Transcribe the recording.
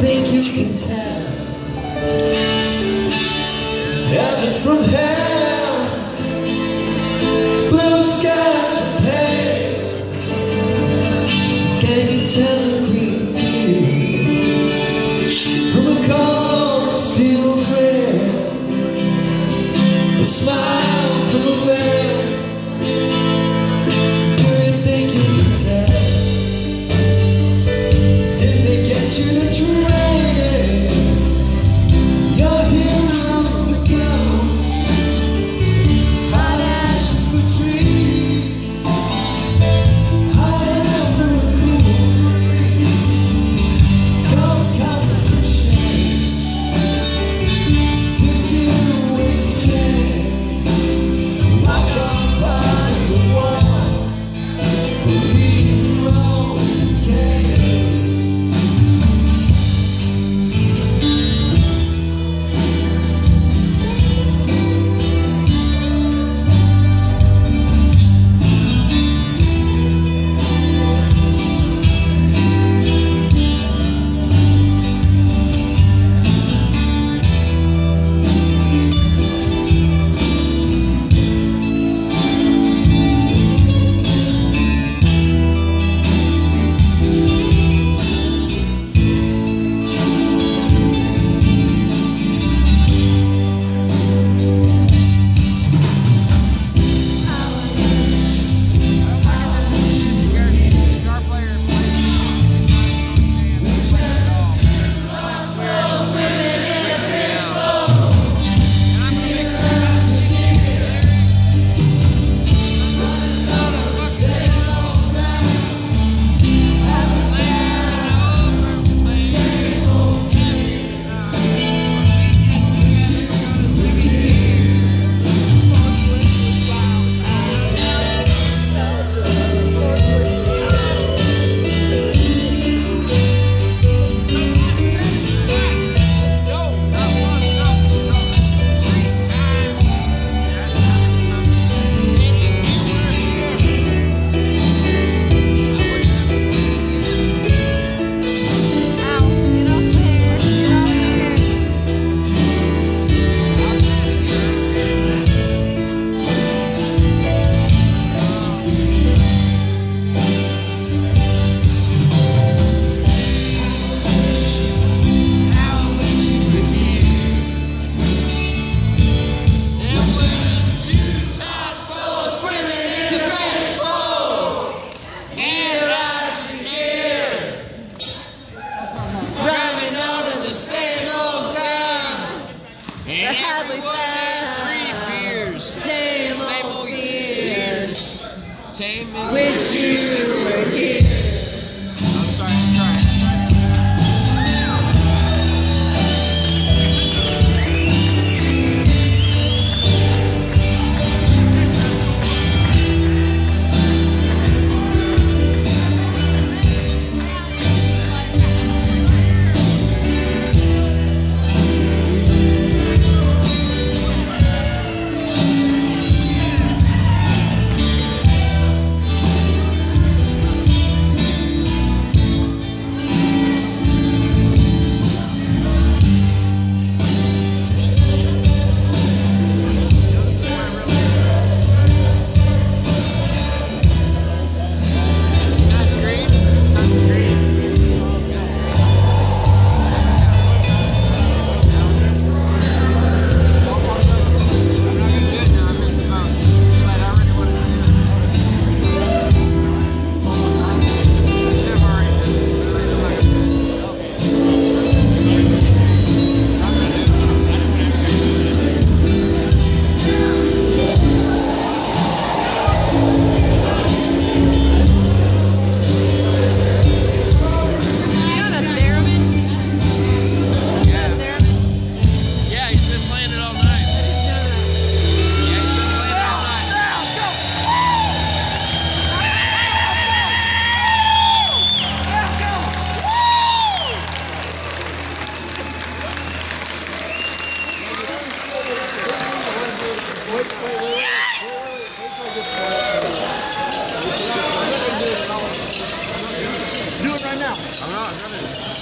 think you can tell heaven from hell, blue skies from pale? Can you tell the green field from a cold steel rail, a smile from a veil? Do you think you can tell if they get you to train your heroes becomes hot ash for trees, hot air for a cool breeze? Don't come to shame. Did you always care? Walk on by the wall, believe all you can. Wish you were here. I'm sorry, I'm trying. Do it right now. I'm not gonna.